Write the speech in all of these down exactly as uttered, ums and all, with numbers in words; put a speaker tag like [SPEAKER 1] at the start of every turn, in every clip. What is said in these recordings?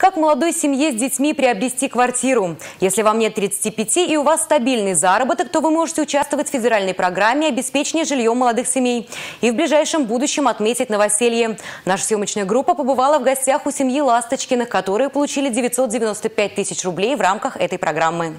[SPEAKER 1] Как молодой семье с детьми приобрести квартиру? Если вам нет тридцати пяти и у вас стабильный заработок, то вы можете участвовать в федеральной программе обеспечения жильем молодых семей и в ближайшем будущем отметить новоселье. Наша съемочная группа побывала в гостях у семьи Ласточкиных, которые получили девятьсот девяносто пять тысяч рублей в рамках этой программы.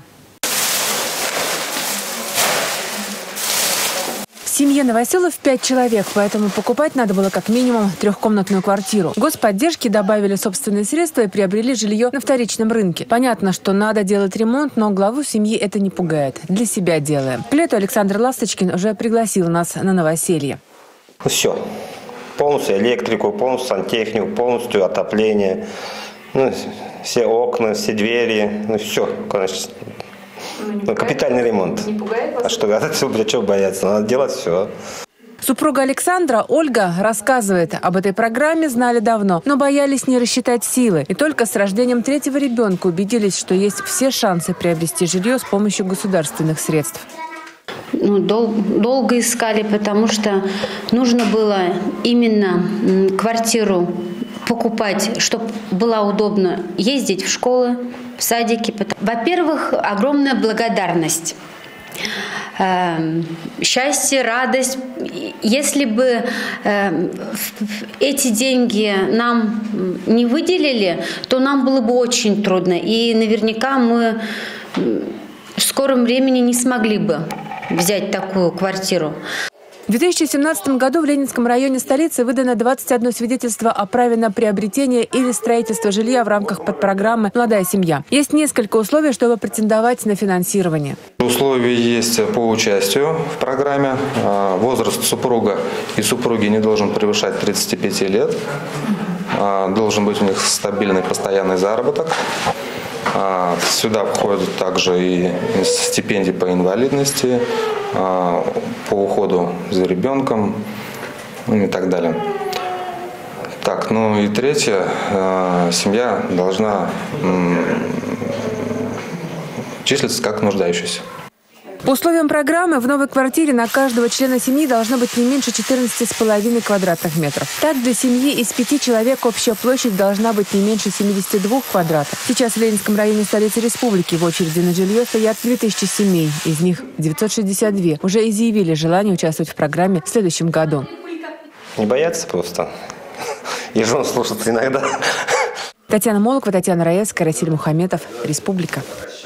[SPEAKER 2] В семье Новоселов пять человек, поэтому покупать надо было как минимум трехкомнатную квартиру. Господдержки добавили собственные средства и приобрели жилье на вторичном рынке. Понятно, что надо делать ремонт, но главу семьи это не пугает. Для себя делаем. К лету Александр Ласточкин уже пригласил нас на новоселье.
[SPEAKER 3] Ну все. Полностью электрику, полностью сантехнику, полностью отопление. Ну, все окна, все двери. Ну все, конечно. Ну, капитальный ремонт. Не пугает вас? А что, для чего бояться? Надо делать все.
[SPEAKER 2] Супруга Александра, Ольга, рассказывает, об этой программе знали давно, но боялись не рассчитать силы. И только с рождением третьего ребенка убедились, что есть все шансы приобрести жилье с помощью государственных средств.
[SPEAKER 4] Ну, дол долго искали, потому что нужно было именно квартиру покупать, чтобы было удобно ездить в школы, в садики. Во-первых, огромная благодарность, счастье, радость. Если бы эти деньги нам не выделили, то нам было бы очень трудно. И наверняка мы в скором времени не смогли бы взять такую квартиру.
[SPEAKER 2] В две тысячи семнадцатом году в Ленинском районе столицы выдано двадцать одно свидетельство о праве на приобретение или строительство жилья в рамках подпрограммы «Молодая семья». Есть несколько условий, чтобы претендовать на финансирование.
[SPEAKER 5] Условия есть по участию в программе. Возраст супруга и супруги не должен превышать тридцати пяти лет. Должен быть у них стабильный постоянный заработок. Сюда входят также и стипендии по инвалидности, по уходу за ребенком и так далее. Так, ну и третье, семья должна числиться как нуждающаяся.
[SPEAKER 2] По условиям программы в новой квартире на каждого члена семьи должно быть не меньше четырнадцати с половиной квадратных метров. Так, для семьи из пяти человек общая площадь должна быть не меньше семидесяти двух квадратов. Сейчас в Ленинском районе столицы республики в очереди на жилье стоят две тысячи семей. Из них девятьсот шестьдесят две уже изъявили желание участвовать в программе в следующем году.
[SPEAKER 3] Не бояться просто. И жен слушаться иногда.
[SPEAKER 2] Татьяна Молокова, Татьяна Раевская, Расиль Мухаметов, Республика.